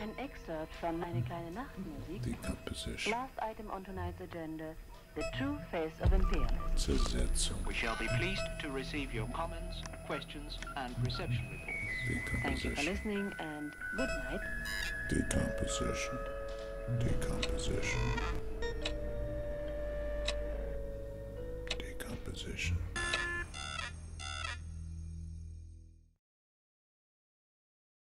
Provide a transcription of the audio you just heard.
An excerpt from Eine kleine Nachtmusik. Decomposition. Last item on tonight's agenda, the true face of imperialism. Zersetzung. We shall be pleased to receive your comments, questions, and reception reports. Thank you for Decomposition. listening and good night. Decomposition. Decomposition.